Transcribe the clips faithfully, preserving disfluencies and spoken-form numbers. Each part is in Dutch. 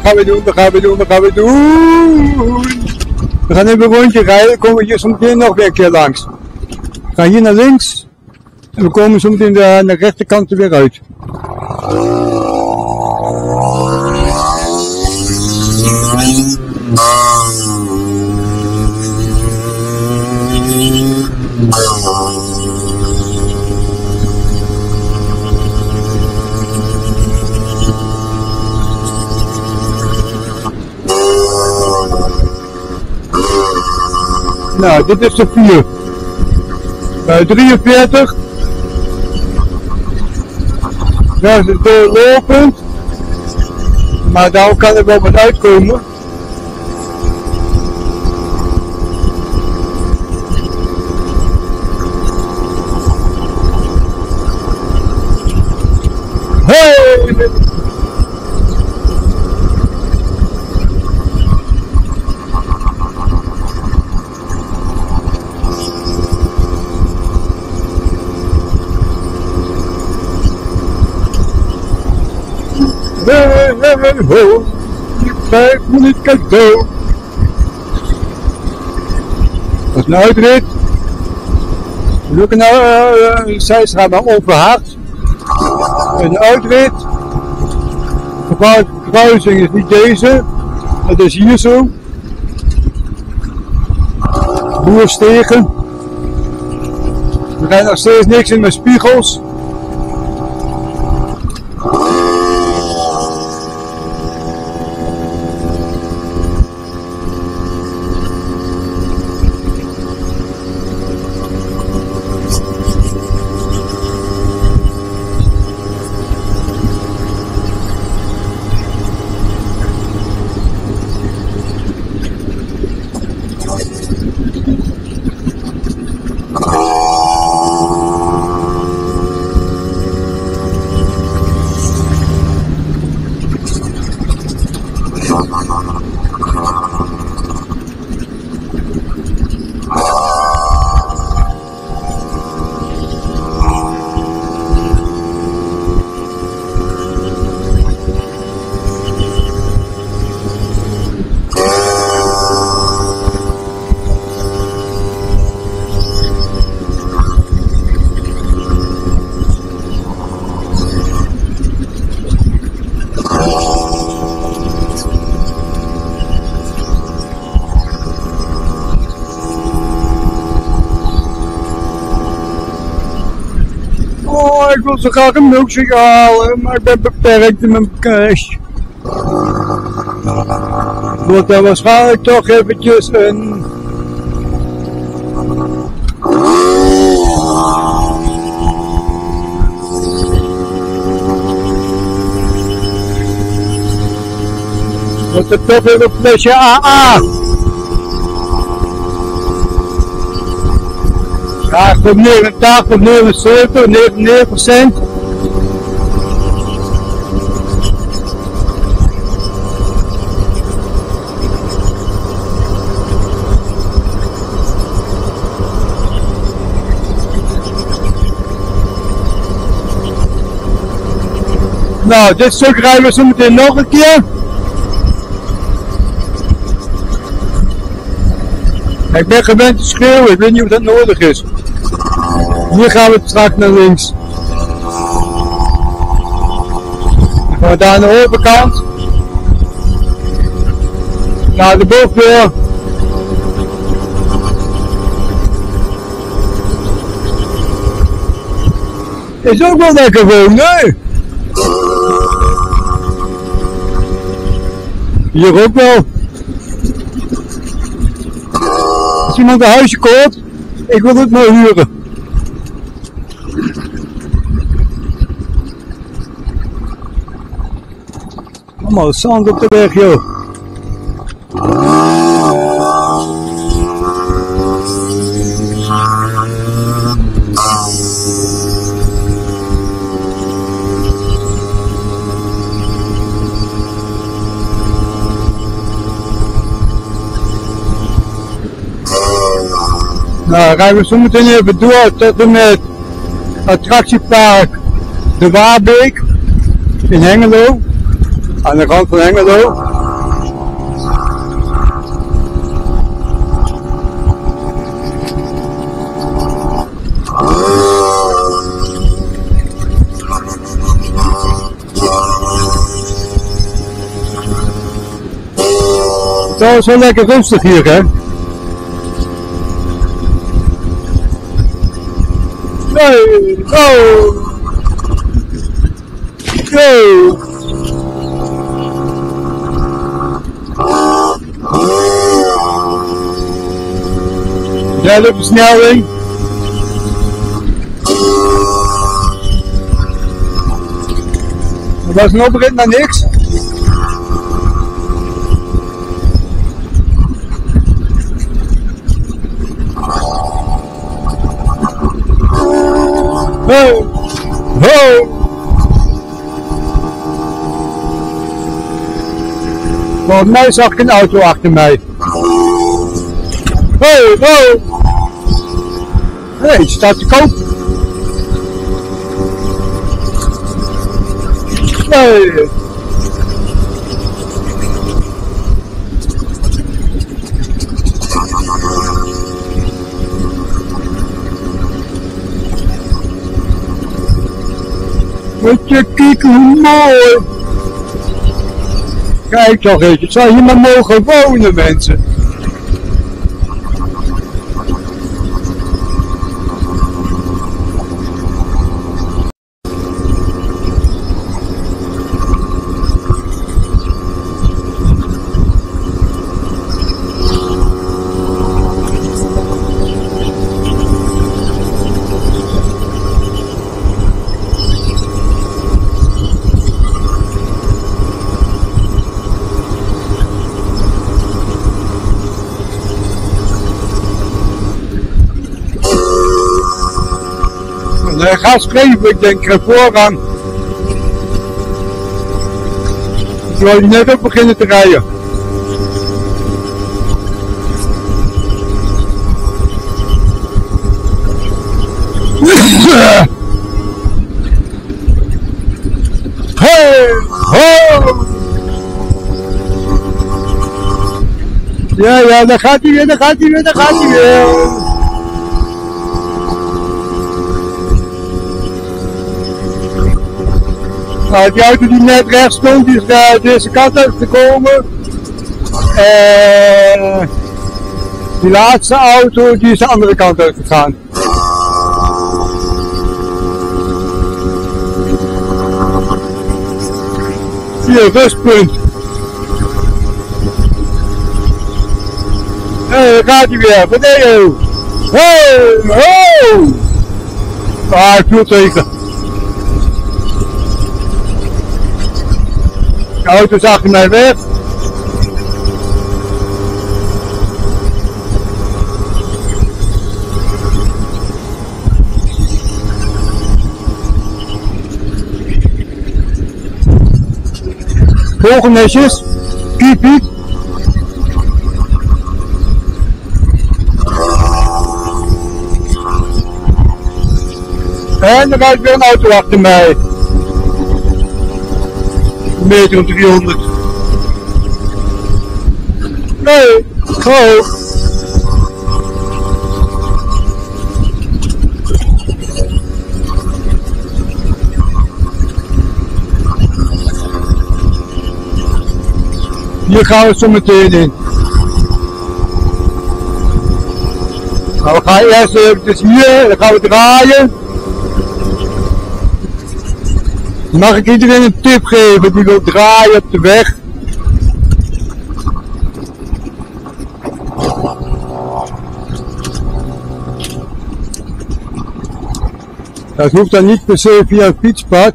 dat gaan we doen, dat gaan we doen, dat gaan we doen. We gaan even een rondje rijden, dan komen we hier zo meteen nog weer een keer langs. We gaan hier naar links en we komen zo meteen de, aan de rechterkant er weer uit. Nou, dit is de vier. Uh, drieënveertig. Dat is het doorlopend. Maar daar kan er wel wat uitkomen. Hey! Hey, hey, hey, ho, vijf minuten cadeau. Dat is een uitrit. We zoeken nou, uh, uh, zijstraat naar Overhard. Een uitrit. De kruising is niet deze. Dat is hier zo. Boerstegen. Er zijn nog steeds niks in mijn spiegels. Oh, ik wil zo graag een milkshake halen, maar ik ben beperkt in mijn cash. Wordt er waarschijnlijk toch eventjes een... Wordt er toch weer een flesje A A. Ja, ik kom negenentachtig, negenenzeventig, negenennegentig procent. Nou, dit stuk rijden we zo meteen nog een keer. Ik ben gewend te schreeuwen, ik weet niet of dat nodig is. Hier gaan we straks naar links. Dan gaan we daar aan de overkant. Naar de bovendeur. Is ook wel lekker wonen. Hier ook wel. Als iemand een huisje koopt, ik wil het maar huren. Allemaal zand op de weg, joh. Nou, rijden we zo meteen even door tot en met attractiepark De Waarbeek in Hengelo, aan de rand van Hengelo. Dat is wel lekker rustig hier, hè? Nee, oh! Yo! Ja, de versnelling. Dat was een oprit naar niks. Ho! Ho! Volgens mij zag ik een auto achter mij. Ho! Ho! Nee, het staat te koop. Nee. Moet je kijken hoe mooi. Kijk toch eens, het zou hier maar mogen wonen, mensen. Uh, gas geven, ik denk uh, voorrang. Ik wil net ook beginnen te rijden. Hey, ho! Ja, ja, daar gaat hij weer, daar gaat hij weer, daar gaat hij weer. Nou, die auto die net rechts stond, die is uh, deze kant uit gekomen. En die laatste auto die is de andere kant uit gegaan. Hier, rustpunt. Hé, daar gaat hij weer, beneden. Ho, ho! Ah, ik viel tegen. De auto is achter mij weg. Volgende netjes. Piep, piep. En er rijdt weer een auto achter mij. Een meter om driehonderd. Nee, ho. Hier gaan we zo meteen in. Nou, we gaan eerst even hier, dan gaan we draaien. Mag ik iedereen een tip geven die wil draaien op de weg? Dat hoeft dan niet per se via een fietspad.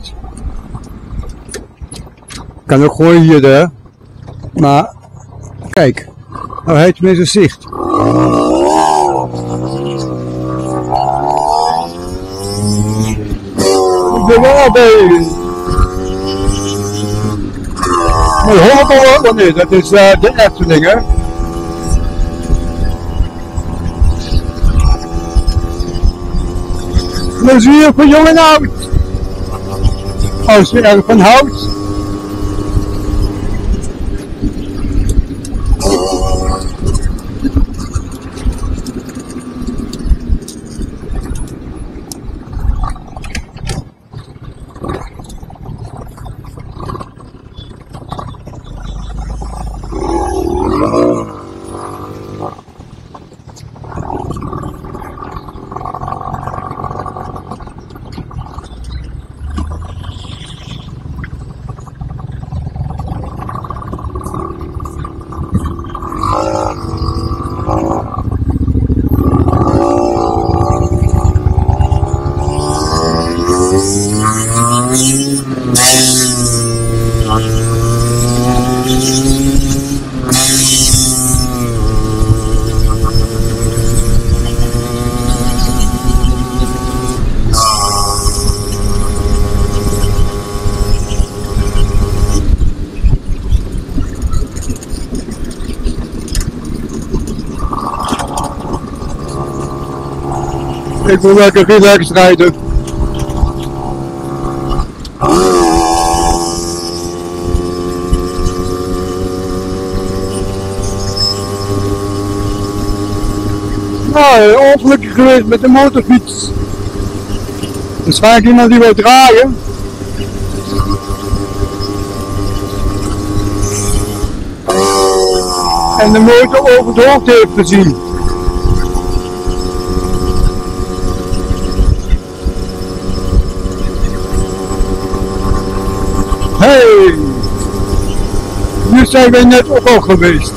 Kan ook gewoon hier, hè. Maar kijk, nou heeft tenminste zicht. Ik ben wel bij. Nee, hoor wel niet, dat is uh, de Efteling, hè. Plezier voor jong en oud. Als je ervan houdt. Uh... Ik wil lekker relaxed rijden. Nou, ongelukkig geweest met de motorfiets. Waarschijnlijk iemand die wil draaien. En de motor over het hoofd heeft gezien. Hey, nu zijn wij net ook al geweest.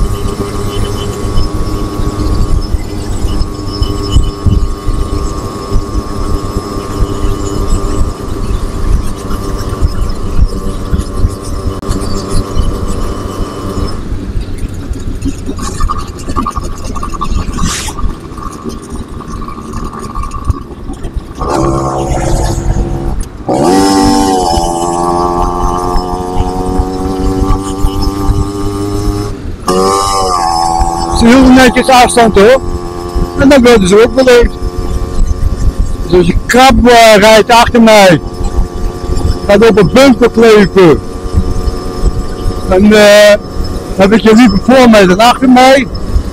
Ze hielden netjes afstand hoor. En dan werden ze ook beleefd. Dus als je krab uh, rijdt achter mij, gaat op een bumper kleven, dan uh, heb ik je liever voor mij dan achter mij.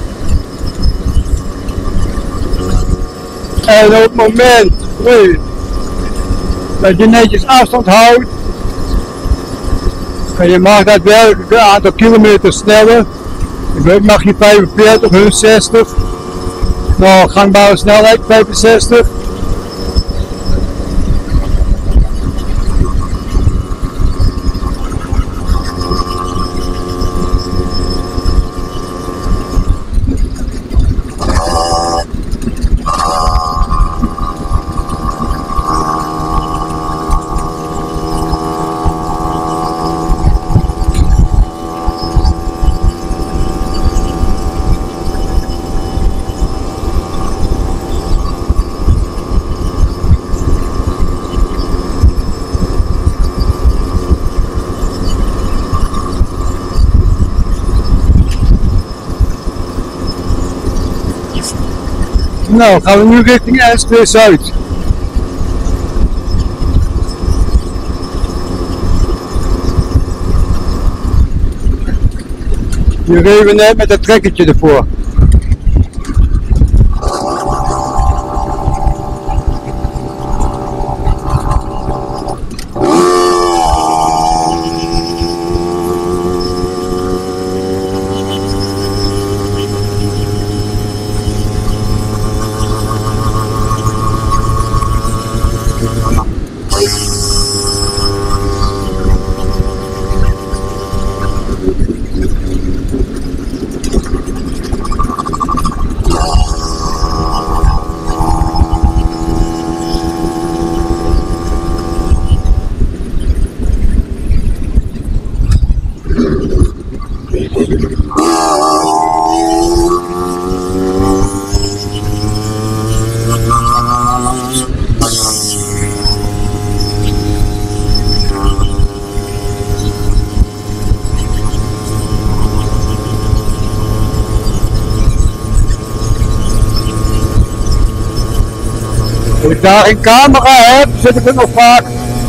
En op het moment nee, dat je netjes afstand houdt, en je mag daadwerkelijk een aantal kilometer sneller. Ik weet, mag je vijfenveertig, hun zestig. Nou, gangbare snelheid vijfenzestig. Nou, gaan we nu richting S twee Zuid. Hier reden we net met het trekkertje ervoor. Als ik daar een camera heb, zit ik het nog vaak.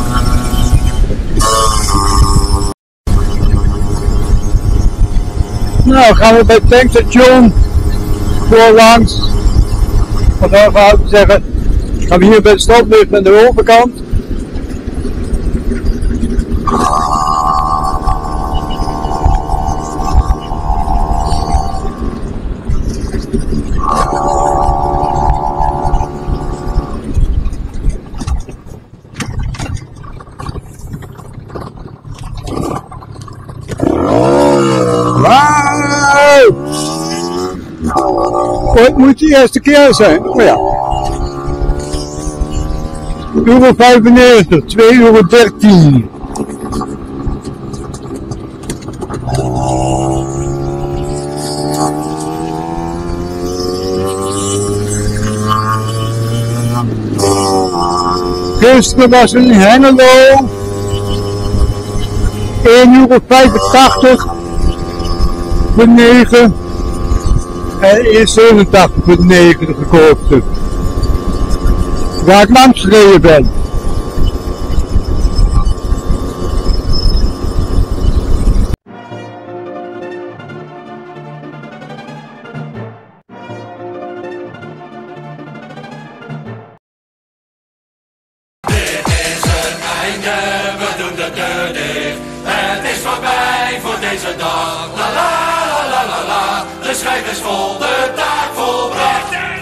Nou, gaan we bij het tankstation voorlangs. Of dan gaan we zeggen, gaan we hier bij de stoplicht aan de overkant. Ooit moet de eerste keer zijn. Oh ja. euro vijfennegentig, twee euro dertien. Gisteren was in Hengelo één euro vijfentachtig voor negen. En één zevenentachtig voor negen gekocht. waar ik langs gereden ben. We doen de deur dicht, het is voorbij voor deze dag. La la la la la la, de schijf is vol, de taak volbracht.